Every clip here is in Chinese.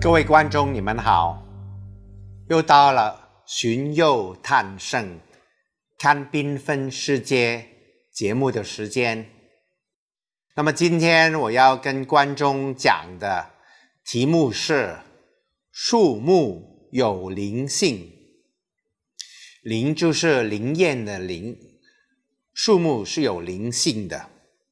各位观众，你们好！又到了寻幽探胜、看缤纷世界节目的时间。那么今天我要跟观众讲的题目是树木有灵性。灵就是灵验的灵，树木是有灵性的。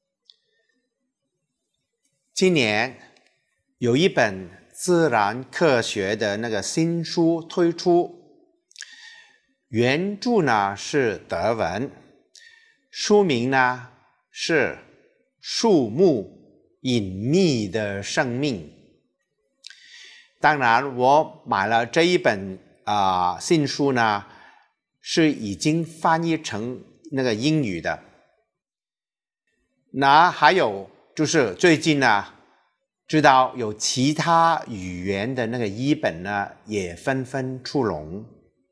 今年有一本自然科学的那个新书推出，原著呢是德文，书名呢是《树木隐秘的生命》。当然，我买了这一本新书呢，是已经翻译成那个英语的。那还有就是最近呢，知道有其他语言的那个译本呢，也纷纷出笼。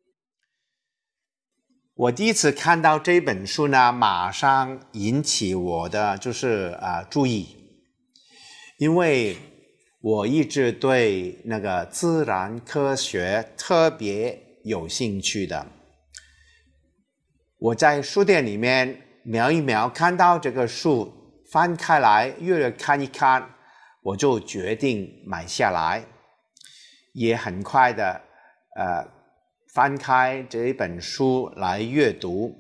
我第一次看到这本书呢，马上引起我的注意，因为我一直对那个自然科学特别有兴趣的。我在书店里面瞄一瞄，看到这个书翻开来，越看一看，我就决定买下来，也很快的翻开这一本书来阅读。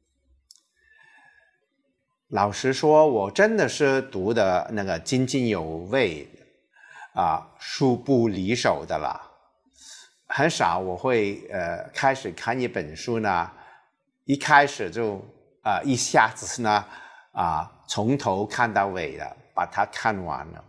老实说，我真的是读的那个津津有味书不离手的啦。很少我会开始看一本书呢，一开始就一下子呢从头看到尾的把它看完了。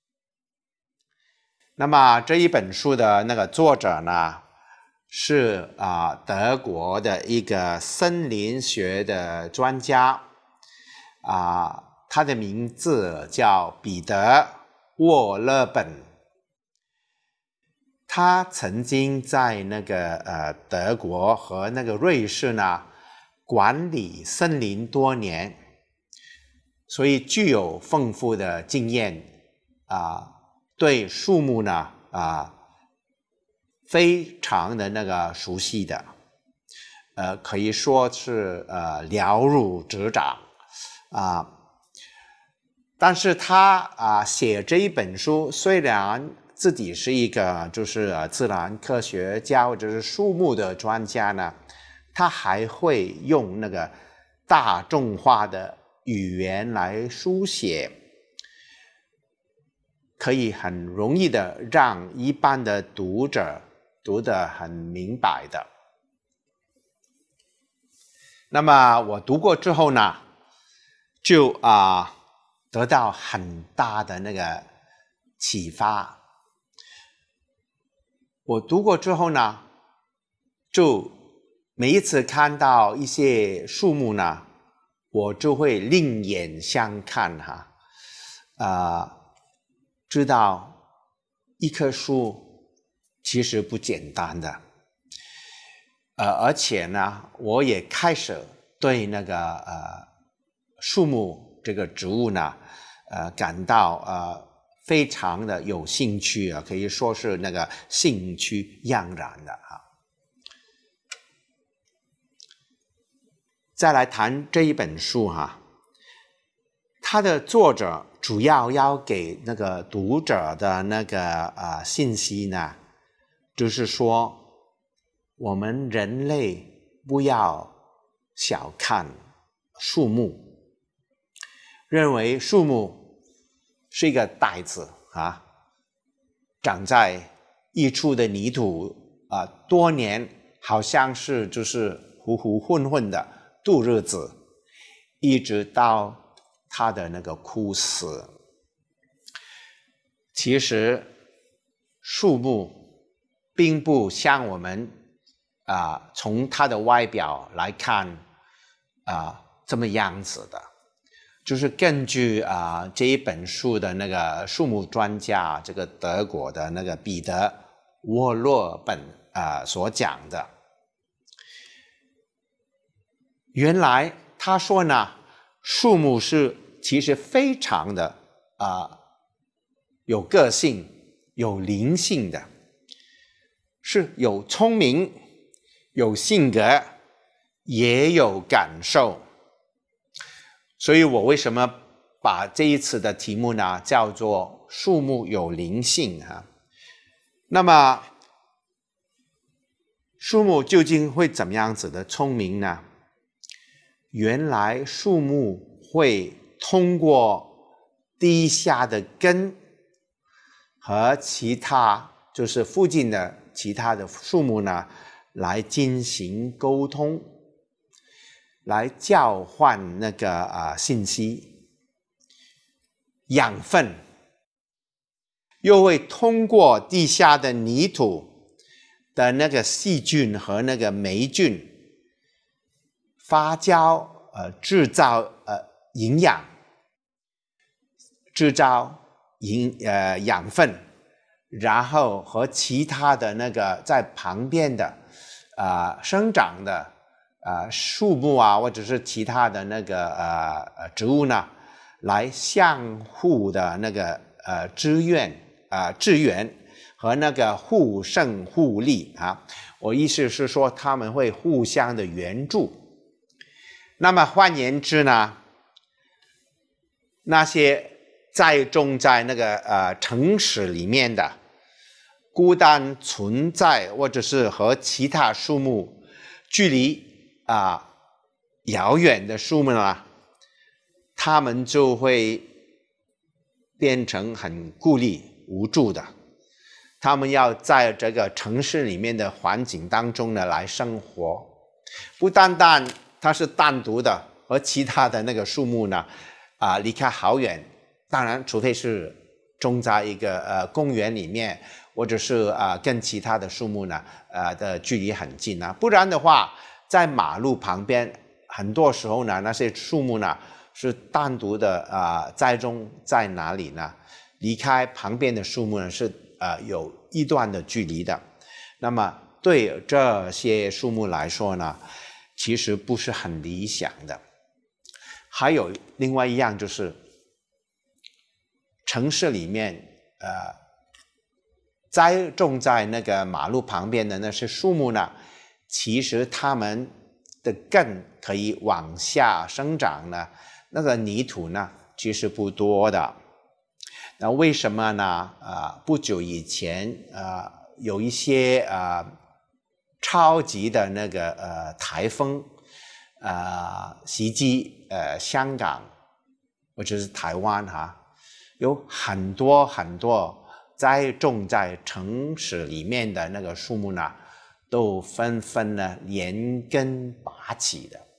那么这一本书的那个作者呢，是德国的一个森林学的专家，他的名字叫彼得·沃勒本。他曾经在那个德国和那个瑞士呢管理森林多年，所以具有丰富的经验对树木呢非常的那个熟悉的，可以说是了如指掌但是他写这一本书，虽然自己是一个自然科学家或者是树木的专家呢，他还会用那个大众化的语言来书写，可以很容易的让一般的读者读得很明白的。那么我读过之后呢，就得到很大的那个启发。我读过之后呢，就每一次看到一些树木呢，我就会另眼相看知道一棵树其实不简单的，而且呢，我也开始对那个树木这个植物呢，感到非常的有兴趣可以说是那个兴趣盎然的再来谈这一本书它的作者主要给那个读者的那个信息呢，就是说我们人类不要小看树木，认为树木是一个袋子长在一处的泥土多年好像是糊糊混混的度日子，一直到它的那个枯死。其实树木并不像我们从它的外表来看这么样子的，就是根据这一本书的那个树木专家，这个德国的那个彼得·沃勒本所讲的。原来他说呢，树木是其实非常的有个性， 有灵性的，是有聪明、有性格，也有感受。所以我为什么把这一次的题目呢叫做树木有灵性啊？那么树木究竟会怎么样子的聪明呢？原来树木会通过地下的根和其他就是附近的其他的树木呢来进行沟通，来交换那个信息，养分，又会通过地下的泥土的那个细菌和那个霉菌发酵，制造营养，制造养分，然后和其他的那个在旁边的生长的树木啊，或者是其他的那个植物呢，来相互的那个支援和那个互胜互利啊。我意思是说，他们会互相的援助。那么换言之呢，那些栽种在那个城市里面的孤单存在，或者是和其他树木距离遥远的树木呢，他们就会变成很孤立无助的。他们要在这个城市里面的环境当中呢来生活，不单单它是单独的和其他的那个树木呢离开好远，当然除非是种在一个公园里面，或者是跟其他的树木呢的距离很近啊，不然的话在马路旁边很多时候呢那些树木呢是单独的栽种在哪里呢？离开旁边的树木呢是有一段的距离的。那么对这些树木来说呢，其实不是很理想的。还有另外一样就是城市里面栽种在那个马路旁边的那些树木呢，其实它们的根可以往下生长呢，那个泥土呢其实不多的。那为什么呢？不久以前有一些超级的那个台风袭击香港或者是台湾有很多栽种在城市里面的那个树木呢，都纷纷呢连根拔起的。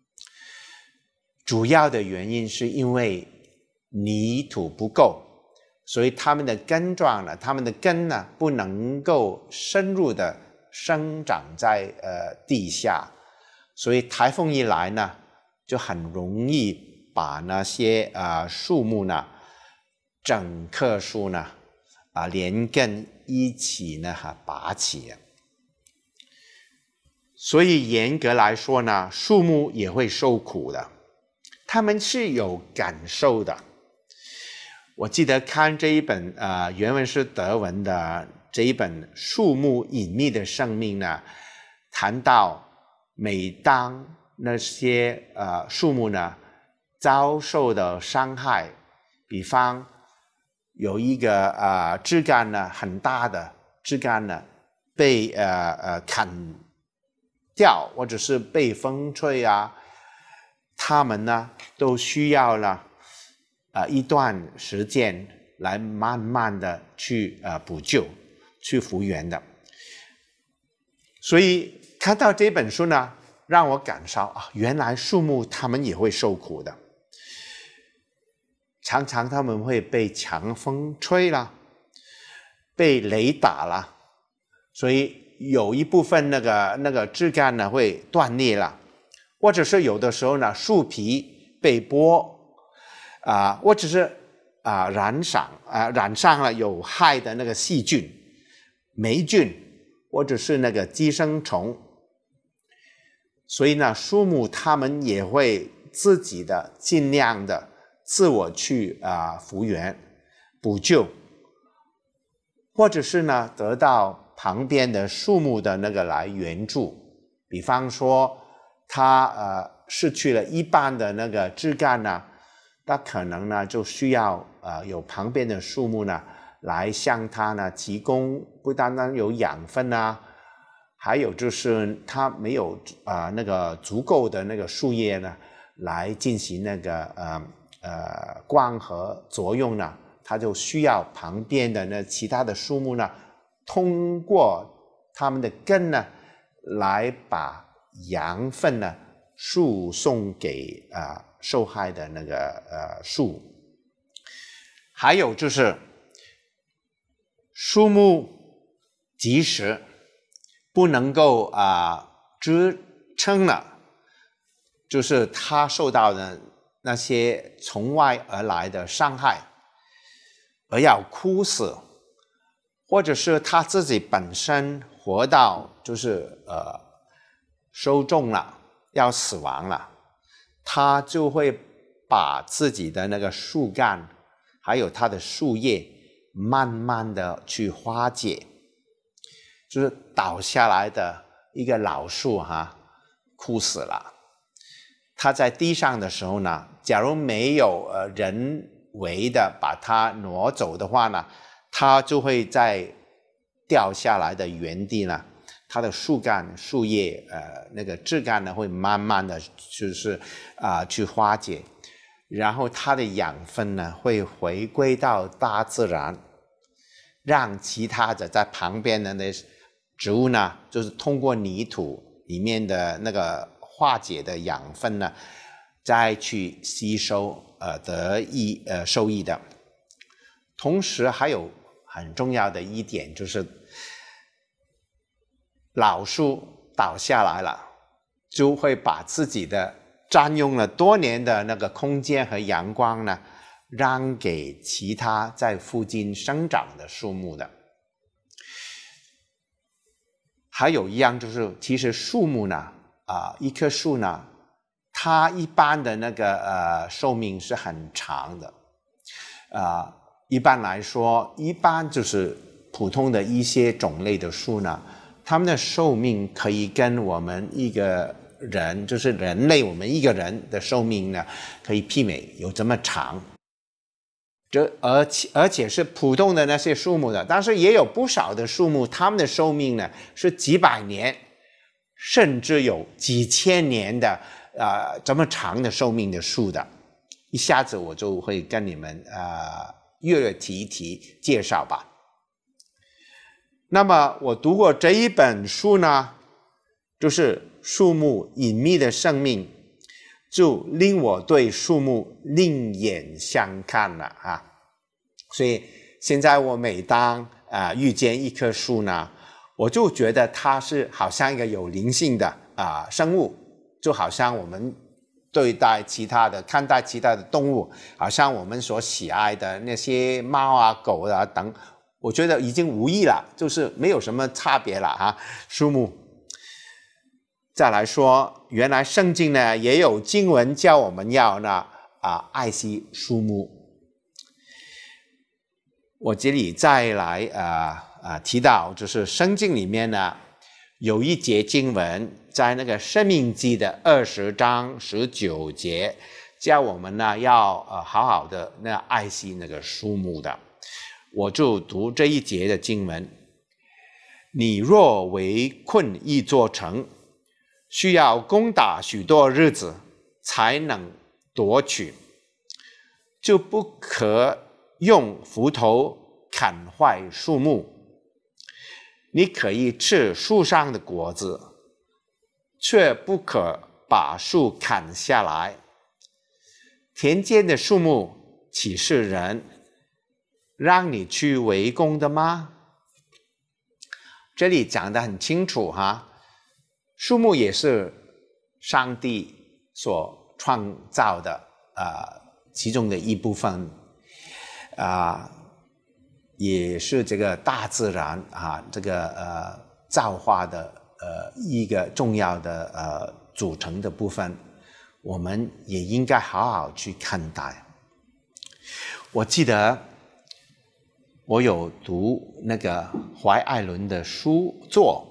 主要的原因是因为泥土不够，所以它们的根状呢，它们的根呢不能够深入的生长在地下，所以台风一来呢，就很容易把那些树木呢，整棵树呢连根一起呢拔起。所以严格来说呢，树木也会受苦的，它们是有感受的。我记得看这一本原文是德文的这一本《树木隐秘的生命》呢，谈到每当那些树木呢遭受的伤害，比方有一个枝干呢很大的枝干呢被砍掉，或者是被风吹它们呢都需要了一段时间来慢慢的去补救，去复原的。所以看到这本书呢，让我感受原来树木它们也会受苦的。常常它们会被强风吹了，被雷打了，所以有一部分那个枝干呢会断裂了，或者是有的时候呢树皮被剥或者是染上了有害的那个细菌、霉菌，或者是那个寄生虫。所以呢，树木它们也会自己的尽量的自我去复原、补救， 或者是呢得到旁边的树木的那个来援助，比方说它失去了一半的那个枝干呢，那可能呢就需要有旁边的树木呢来向它呢提供不单单有养分啊，还有就是它没有那个足够的那个树叶呢来进行那个光合作用呢，它就需要旁边的那其他的树木呢通过它们的根呢来把养分呢输送给受害的那个树。还有就是树木即使不能够支撑了，就是它受到的那些从外而来的伤害而要枯死，或者是它自己本身活到就是收重了要死亡了，它就会把自己的那个树干还有它的树叶慢慢的去化解，就是倒下来的一个老树枯死了。它在地上的时候呢，假如没有人为的把它挪走的话呢，它就会在掉下来的原地呢，它的树干、树叶那个枝干呢会慢慢的就是去化解，然后它的养分呢会回归到大自然，让其他的在旁边的那植物呢，就是通过泥土里面的那个化解的养分呢，再去吸收受益的。同时还有很重要的一点就是，老树倒下来了，就会把自己的占用了多年的那个空间和阳光呢，让给其他在附近生长的树木的。还有一样就是，其实树木呢，一棵树呢，它一般的那个寿命是很长的，一般来说，一般就是普通的一些种类的树呢，它们的寿命可以跟我们一个人，就是人类我们一个人的寿命呢，可以媲美，有这么长。而且是普通的那些树木的，但是也有不少的树木，它们的寿命呢是几百年，甚至有几千年的这么长的寿命的树的。一下子我就会跟你们略提一提介绍吧。那么我读过这一本书呢，就是《树木隐秘的生命》，就令我对树木另眼相看了所以现在我每当遇见一棵树呢，我就觉得它是好像一个有灵性的生物，就好像我们看待其他的动物，好像我们所喜爱的那些猫狗等，我觉得已经无异了，就是没有什么差别了树木。再来说，原来圣经呢也有经文叫我们要爱惜树木。我这里再来提到，就是圣经里面呢有一节经文，在那个申命记的20章19节，叫我们呢要好好的爱惜那个树木的。我就读这一节的经文：你若围困一座城，需要攻打许多日子才能夺取，就不可用斧头砍坏树木。你可以吃树上的果子，却不可把树砍下来。田间的树木岂是人让你去围攻的吗？这里讲得很清楚树木也是上帝所创造的其中的一部分也是这个大自然这个造化的一个重要的组成的部分，我们也应该好好去看待。我记得我有读那个怀爱伦的书作，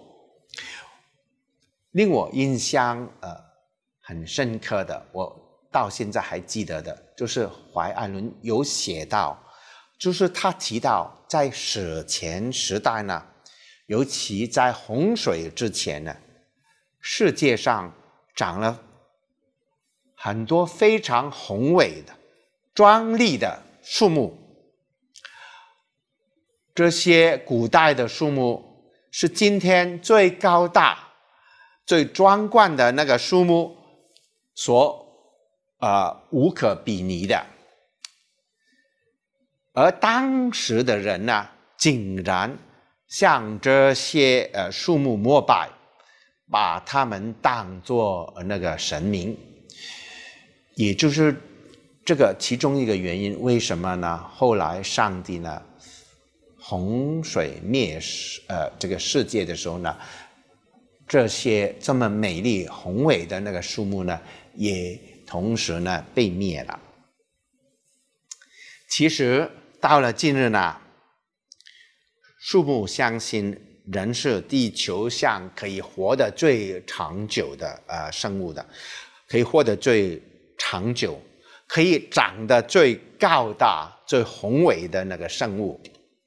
令我印象很深刻的，我到现在还记得的，就是怀爱伦有写到，就是他提到在史前时代呢，尤其在洪水之前呢，世界上长了很多非常宏伟的、壮丽的树木。这些古代的树木是今天最高大、最壮观的那个树木所无可比拟的。而当时的人呢，竟然向这些树木膜拜，把他们当作那个神明，也就是这个其中一个原因。为什么呢？后来上帝呢洪水灭这个世界的时候呢，这些这么美丽宏伟的那个树木呢，也同时呢被灭了。其实到了今日呢，树木相信人是地球上可以活得最长久的生物的，可以活得最长久，可以长得最高大、最宏伟的那个生物。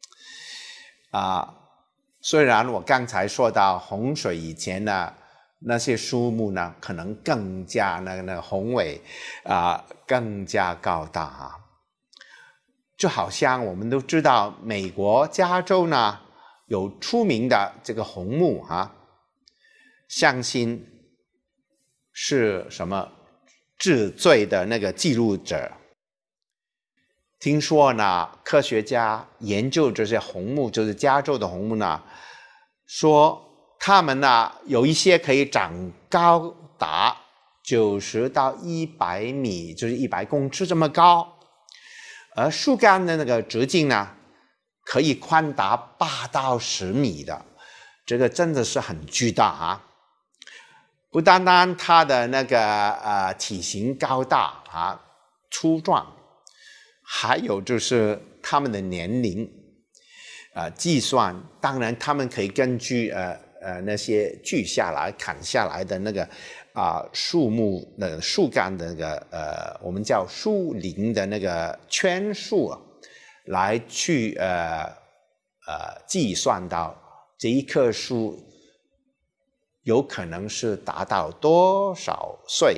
虽然我刚才说到洪水以前呢，那些树木呢可能更加那个宏伟更加高大就好像我们都知道，美国加州呢有出名的这个红木相信是什么治罪的那个记录者。听说呢，科学家研究这些红木，就是加州的红木呢，说它们呢有一些可以长高达90到100米，就是100公尺这么高，而树干的那个直径呢，可以宽达8到10米的，这个真的是很巨大不单单它的那个体型高大粗壮。还有就是他们的年龄计算，当然他们可以根据那些锯下来、砍下来的那个树木的树干的那个我们叫树龄的那个圈数来去计算到这一棵树有可能是达到多少岁。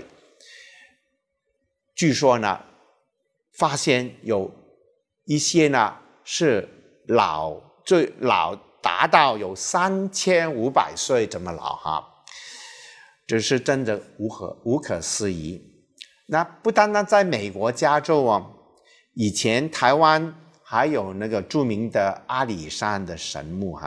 据说呢，发现有一些呢是最老达到有3500岁这么老这是真的无可思议。那不单单在美国加州以前台湾还有那个著名的阿里山的神木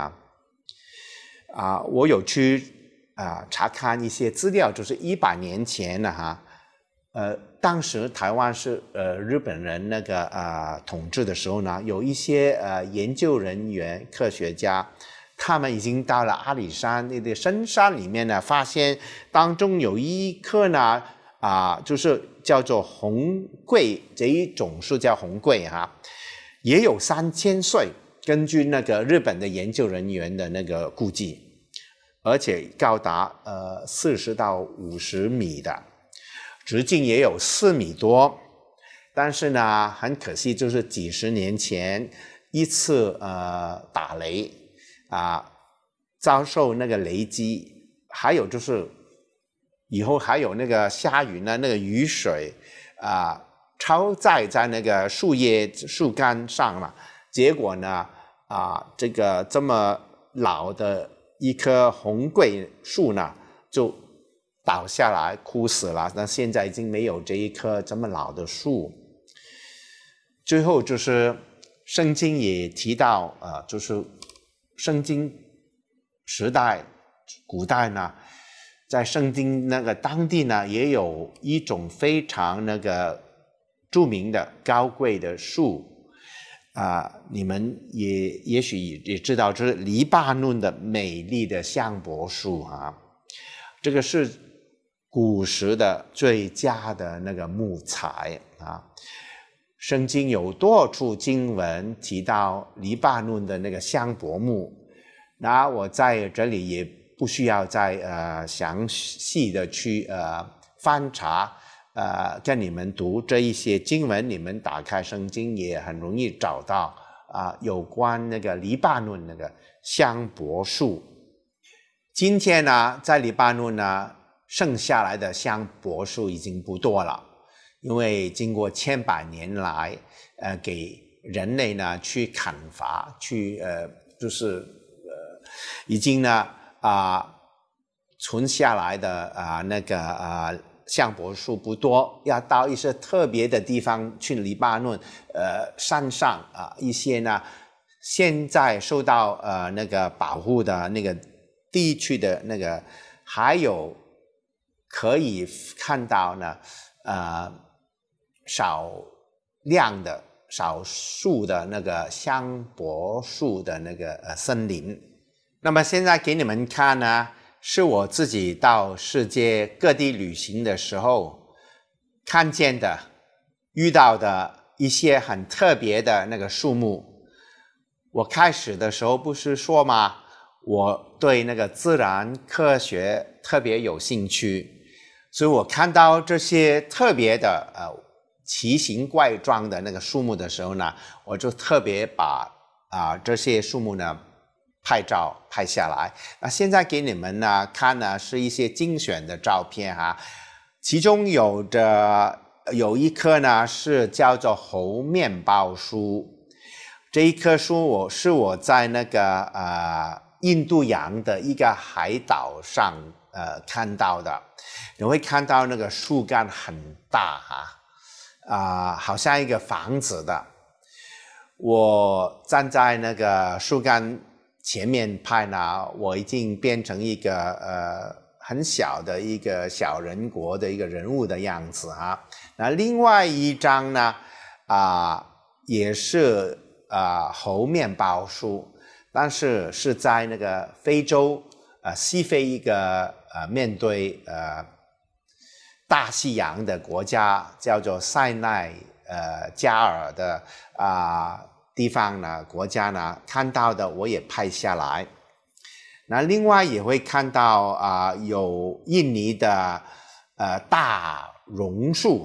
我有去查看一些资料，就是100年前的当时台湾是日本人那个统治的时候呢，有一些研究人员、科学家，他们已经到了阿里山那个深山里面呢，发现当中有一棵呢就是叫做红桂，这一种树叫红桂也有3000岁，根据那个日本的研究人员的那个估计，而且高达40到50米的。直径也有4米多，但是呢，很可惜，就是几十年前一次打雷遭受那个雷击，还有就是以后还有那个下雨呢，那个雨水超载在那个树干上了，结果呢这个这么老的一棵红桂树呢就倒下来枯死了，那现在已经没有这一棵这么老的树。最后就是圣经也提到就是圣经时代古代呢，在圣经那个当地呢，也有一种非常那个著名的高贵的树你们也许也知道，就是黎巴嫩的美丽的香柏树这个是古时的最佳的那个木材圣经有多处经文提到黎巴嫩的那个香柏木，那我在这里也不需要再详细的去翻查，跟你们读这一些经文，你们打开圣经也很容易找到有关那个黎巴嫩那个香柏树。今天呢，在黎巴嫩呢，剩下来的香柏树已经不多了，因为经过千百年来，给人类呢去砍伐，去已经呢存下来的那个香柏树不多，要到一些特别的地方去黎巴嫩山上一些呢现在受到那个保护的那个地区的那个，还有可以看到呢少数的那个香柏树的那个森林。那么现在给你们看呢，是我自己到世界各地旅行的时候看见的、遇到的一些很特别的那个树木。我开始的时候不是说吗？我对那个自然科学特别有兴趣，所以我看到这些特别的奇形怪状的那个树木的时候呢，我就特别把这些树木呢拍照拍下来。那现在给你们呢看呢是一些精选的照片其中有一棵呢是叫做猴面包树。这一棵树是我在那个印度洋的一个海岛上看到的。你会看到那个树干很大好像一个房子的。我站在那个树干前面拍呢，我已经变成一个很小的一个小人国的一个人物的样子那另外一张呢也是猴面包树，但是是在那个非洲西非一个面对大西洋的国家叫做塞奈加尔的地方呢，国家呢看到的我也拍下来。那另外也会看到有印尼的大榕树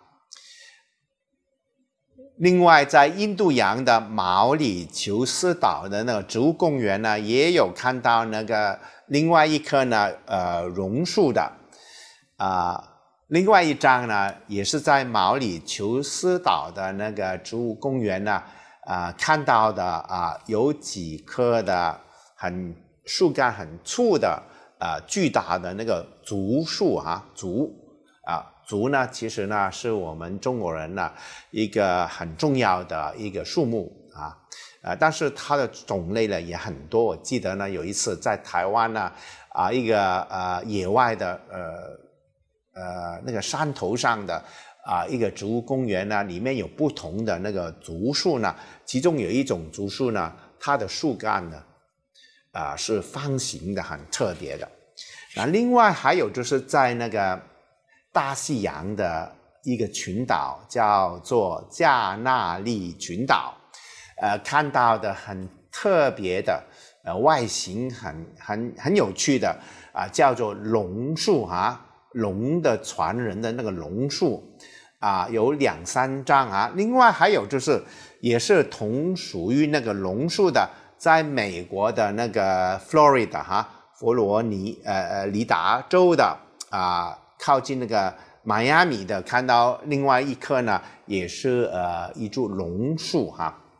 另外在印度洋的毛里求斯岛的那个植物公园呢，也有看到那个另外一棵呢榕树的另外一张呢也是在毛里求斯岛的那个植物公园呢看到的有几棵的树干很粗的巨大的那个竹树竹呢其实呢是我们中国人呢一个很重要的一个树木但是它的种类呢也很多。我记得呢有一次在台湾呢一个野外的那个山头上的一个植物公园呢，里面有不同的那个竹树呢，其中有一种竹树呢，它的树干呢是方形的，很特别的。那另外还有就是在那个大西洋的一个群岛叫做加那利群岛看到的很特别的外形很有趣的叫做龙树龙的传人的那个龙树有2-3张另外还有就是也是同属于那个龙树的，在美国的那个 Florida 佛罗里达州的靠近那个迈阿密的，看到另外一棵呢也是一株龙树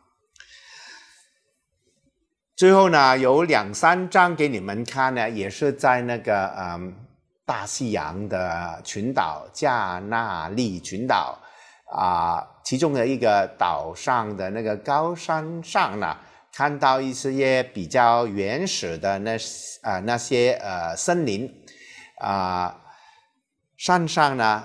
最后呢有2-3张给你们看呢，也是在那个大西洋的群岛加那利群岛其中的一个岛上的那个高山上呢，看到一些比较原始的那些森林山上呢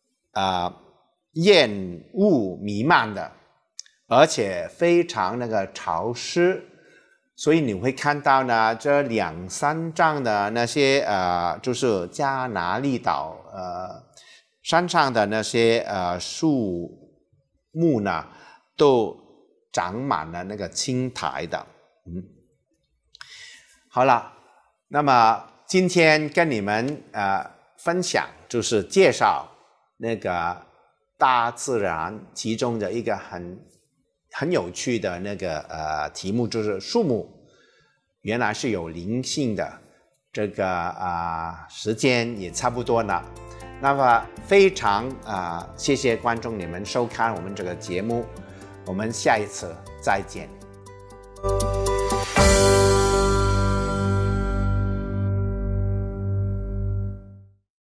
烟雾弥漫的，而且非常那个潮湿。所以你会看到呢，这2-3张的那些就是加那利岛山上的那些树木呢都长满了那个青苔的。好了，那么今天跟你们分享就是介绍那个大自然其中的一个很有趣的那个题目，就是树木原来是有灵性的。这个时间也差不多了，那么非常谢谢观众你们收看我们这个节目，我们下一次再见。